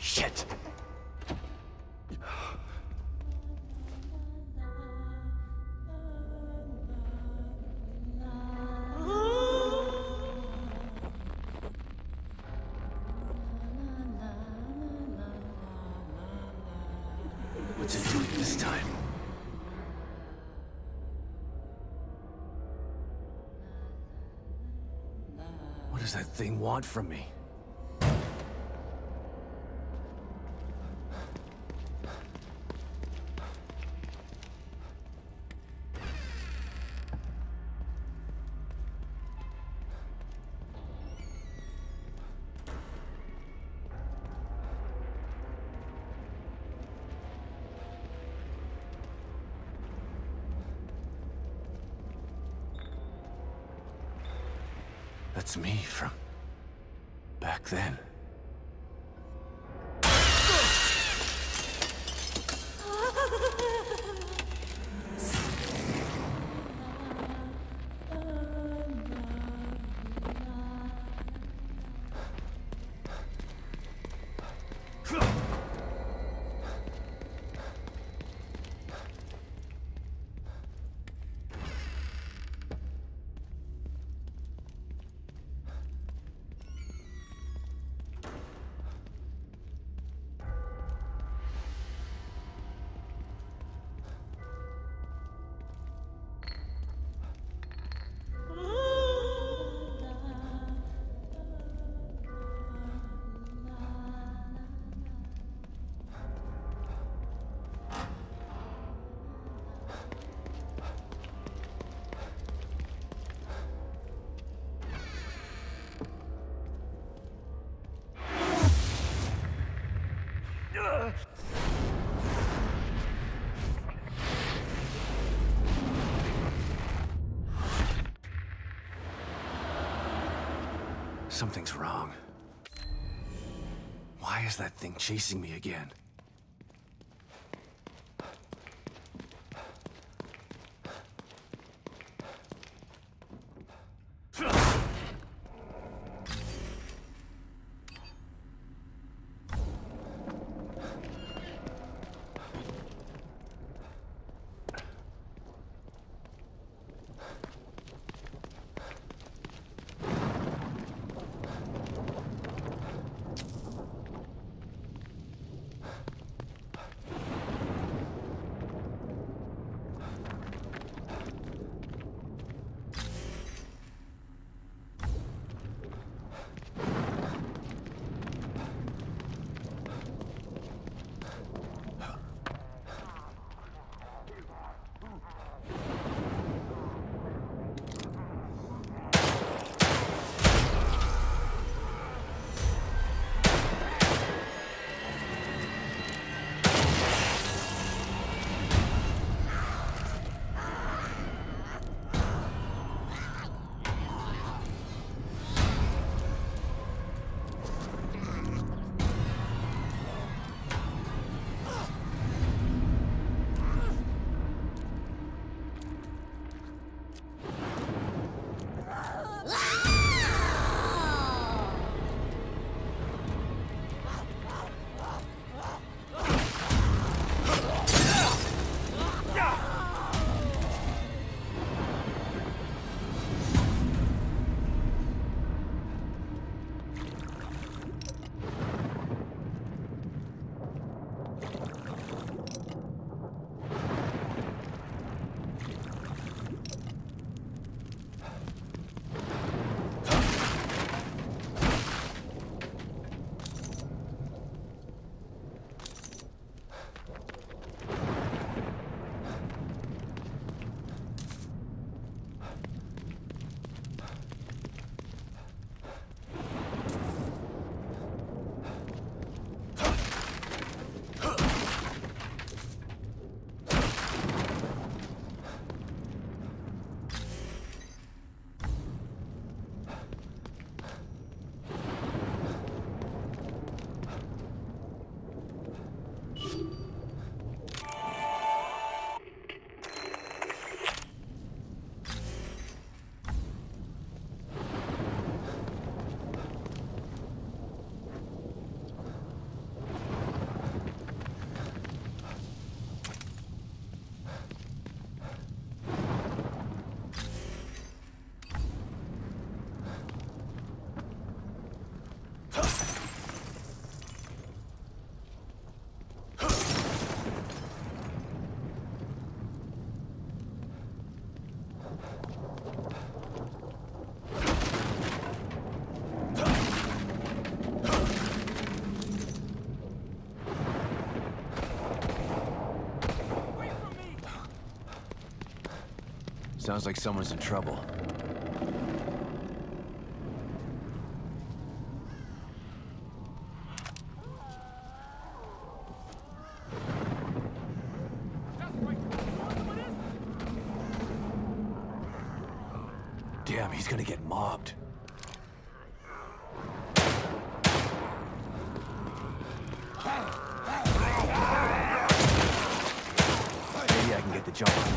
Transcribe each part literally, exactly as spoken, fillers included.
Shit! What's it doing this time? What does that thing want from me? That's me from back then. Something's wrong. Why is that thing chasing me again? Sounds like someone's in trouble. Damn, he's gonna get mobbed. Maybe I can get the jump on him.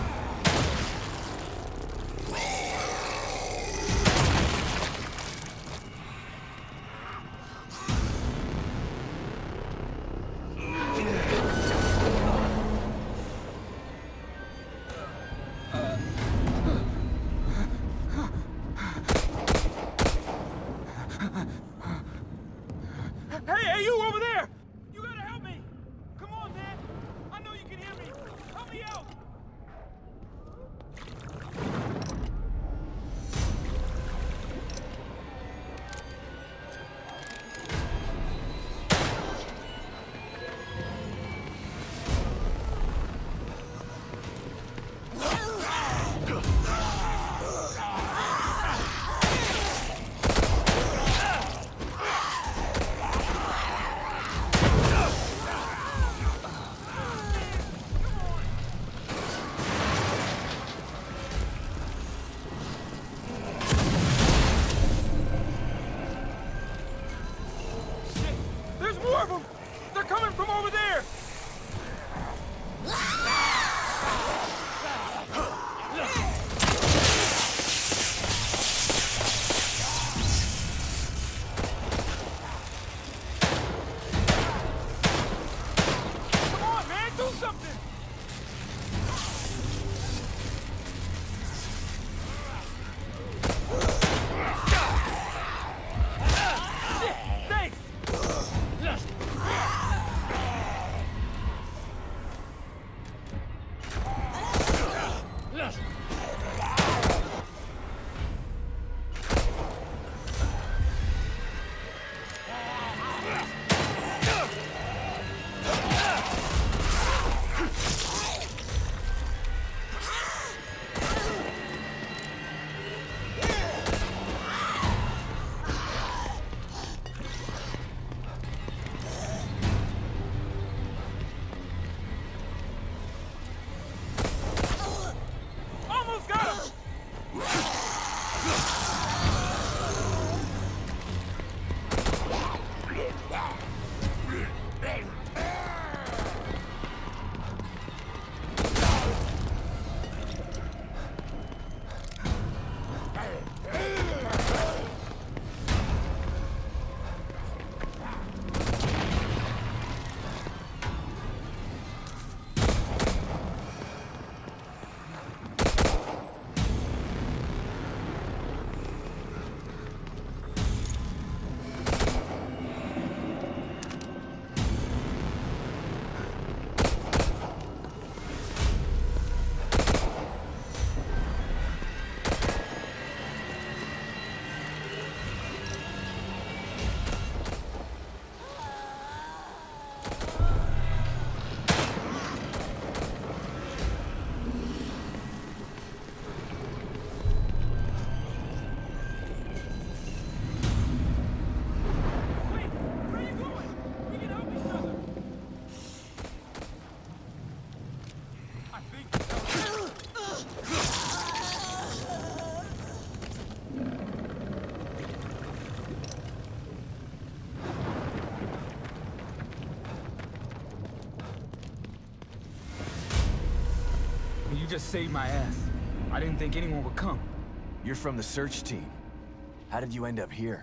You just saved my ass. I didn't think anyone would come. You're from the search team. How did you end up here?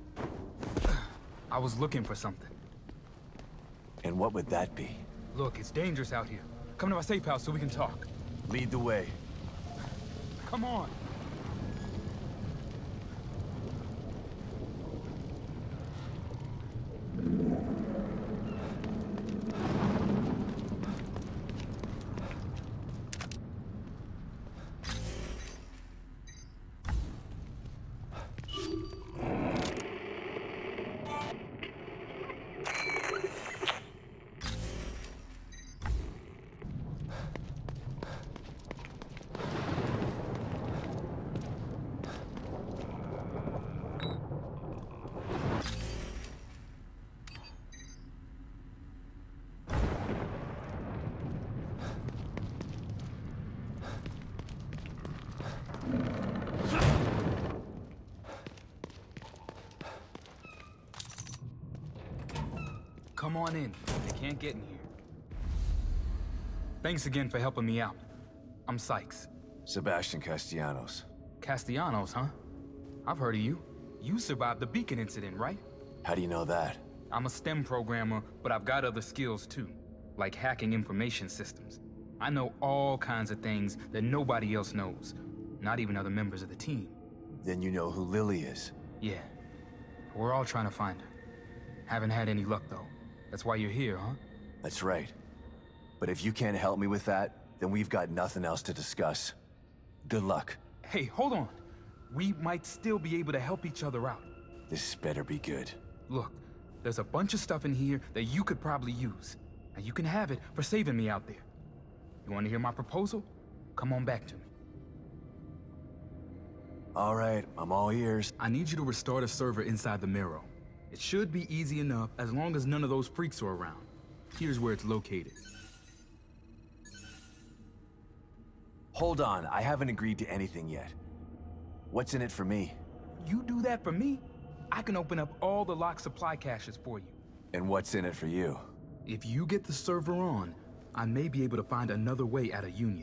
I was looking for something. And what would that be? Look, it's dangerous out here. Come to my safe house so we can talk. Lead the way. Come on. Come on in. They can't get in here. Thanks again for helping me out. I'm Sykes. Sebastian Castellanos. Castellanos, huh? I've heard of you. You survived the Beacon incident, right? How do you know that? I'm a STEM programmer, but I've got other skills too, like hacking information systems. I know all kinds of things that nobody else knows, not even other members of the team. Then you know who Lily is. Yeah. We're all trying to find her. Haven't had any luck, though. That's why you're here, huh? That's right. But if you can't help me with that, then we've got nothing else to discuss. Good luck. Hey, hold on. We might still be able to help each other out. This better be good. Look, there's a bunch of stuff in here that you could probably use. And you can have it for saving me out there. You want to hear my proposal? Come on back to me. All right, I'm all ears. I need you to restart a server inside the Mirror. It should be easy enough as long as none of those freaks are around. Here's where it's located. Hold on, I haven't agreed to anything yet. What's in it for me? You do that for me, I can open up all the locked supply caches for you. And what's in it for you? If you get the server on, I may be able to find another way out of Union.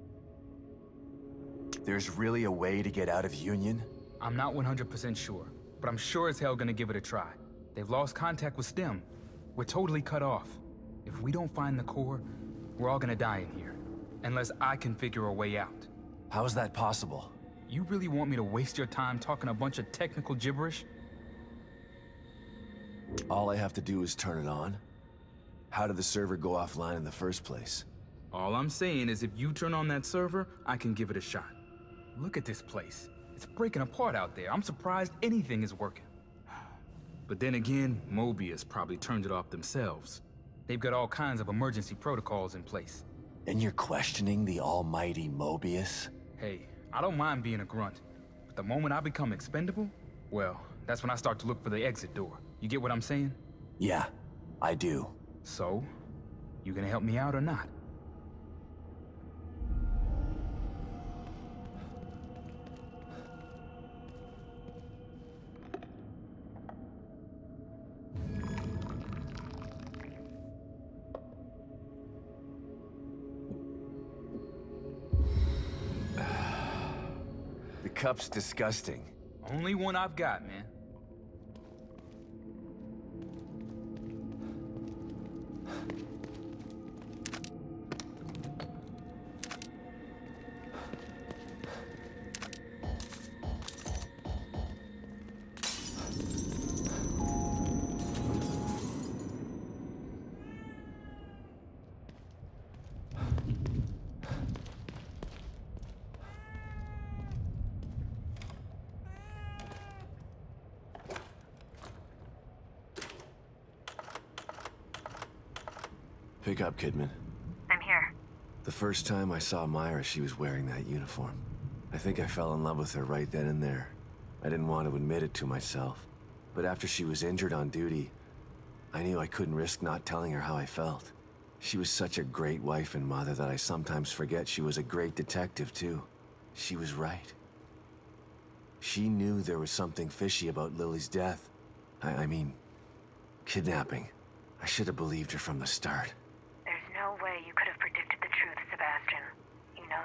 There's really a way to get out of Union? I'm not one hundred percent sure, but I'm sure as hell gonna give it a try. They've lost contact with STEM. We're totally cut off. If we don't find the core, we're all gonna die in here. Unless I can figure a way out. How is that possible? You really want me to waste your time talking a bunch of technical gibberish? All I have to do is turn it on. How did the server go offline in the first place? All I'm saying is if you turn on that server, I can give it a shot. Look at this place. It's breaking apart out there. I'm surprised anything is working. But then again, Mobius probably turned it off themselves. They've got all kinds of emergency protocols in place. And you're questioning the almighty Mobius? Hey, I don't mind being a grunt. But the moment I become expendable, well, that's when I start to look for the exit door. You get what I'm saying? Yeah, I do. So, you gonna help me out or not? The cup's disgusting. Only one I've got, man. Pick up, Kidman. I'm here. The first time I saw Myra, she was wearing that uniform. I think I fell in love with her right then and there. I didn't want to admit it to myself. But after she was injured on duty, I knew I couldn't risk not telling her how I felt. She was such a great wife and mother that I sometimes forget she was a great detective, too. She was right. She knew there was something fishy about Lily's death. I, I mean, kidnapping. I should have believed her from the start. There's no way you could have predicted the truth, Sebastian. You know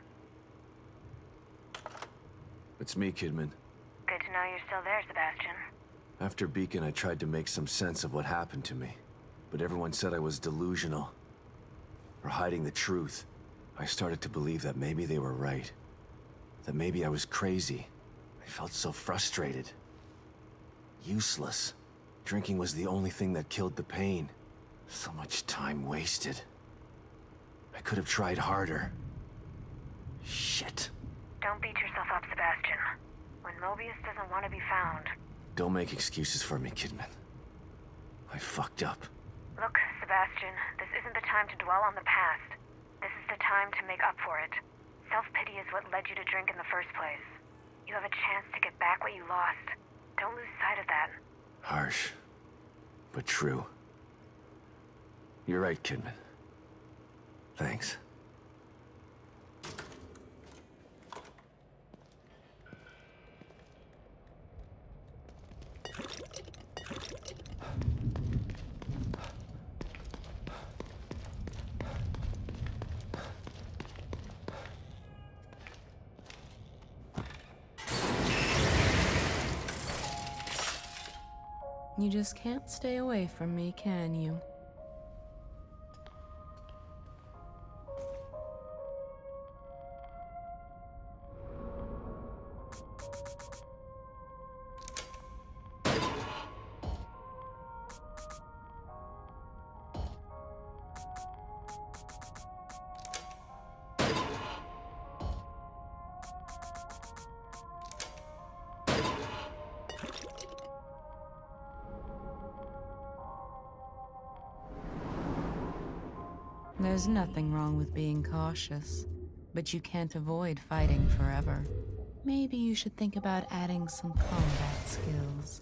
this. It's me, Kidman. Good to know you're still there, Sebastian. After Beacon, I tried to make some sense of what happened to me. But everyone said I was delusional. Or hiding the truth. I started to believe that maybe they were right. That maybe I was crazy. I felt so frustrated. Useless. Drinking was the only thing that killed the pain. So much time wasted. I could have tried harder. Shit. Don't beat yourself up, Sebastian. When Mobius doesn't want to be found... Don't make excuses for me, Kidman. I fucked up. Look, Sebastian, this isn't the time to dwell on the past. This is the time to make up for it. Self-pity is what led you to drink in the first place. You have a chance to get back what you lost. Don't lose sight of that. Harsh, but true. You're right, Kidman. Thanks. You just can't stay away from me, can you? There's nothing wrong with being cautious, but you can't avoid fighting forever. Maybe you should think about adding some combat skills.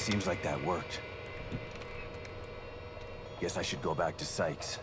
Seems like that worked. Guess I should go back to Sykes.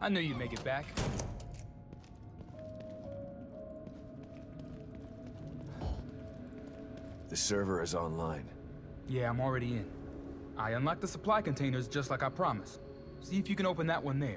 I knew you'd make it back. The server is online. Yeah, I'm already in. I unlocked the supply containers just like I promised. See if you can open that one there.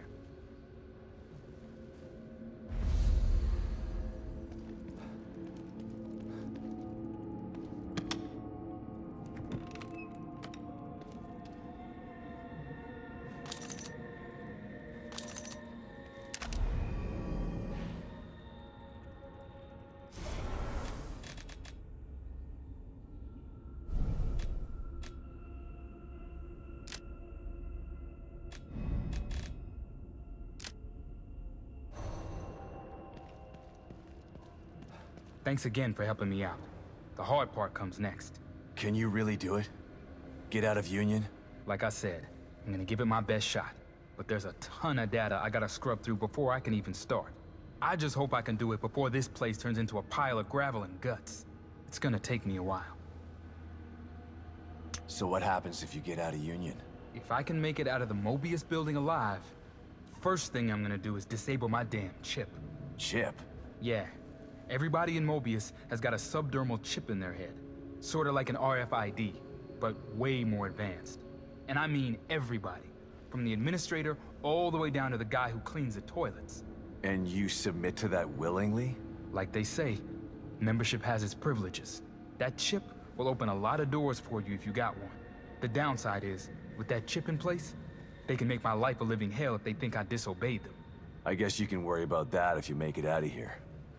Thanks again for helping me out. The hard part comes next. Can you really do it? Get out of Union? Like I said, I'm gonna give it my best shot. But there's a ton of data I gotta scrub through before I can even start. I just hope I can do it before this place turns into a pile of gravel and guts. It's gonna take me a while. So what happens if you get out of Union? If I can make it out of the Mobius building alive, first thing I'm gonna do is disable my damn chip. Chip? Yeah. Everybody in Mobius has got a subdermal chip in their head. Sorta like an R F I D, but way more advanced. And I mean everybody. From the administrator all the way down to the guy who cleans the toilets. And you submit to that willingly? Like they say, membership has its privileges. That chip will open a lot of doors for you if you got one. The downside is, with that chip in place, they can make my life a living hell if they think I disobeyed them. I guess you can worry about that if you make it out of here.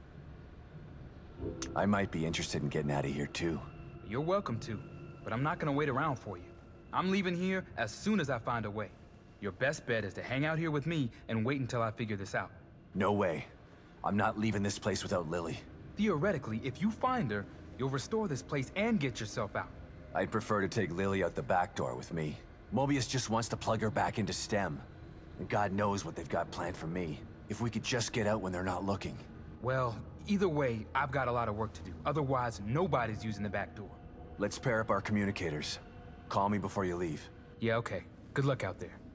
I might be interested in getting out of here too. You're welcome to, but I'm not gonna wait around for you. I'm leaving here as soon as I find a way. Your best bet is to hang out here with me and wait until I figure this out. No way. I'm not leaving this place without Lily. Theoretically, if you find her, you'll restore this place and get yourself out. I'd prefer to take Lily out the back door with me. Mobius just wants to plug her back into STEM. And God knows what they've got planned for me. If we could just get out when they're not looking. Well, either way, I've got a lot of work to do. Otherwise, nobody's using the back door. Let's pair up our communicators. Call me before you leave. Yeah, okay. Good luck out there.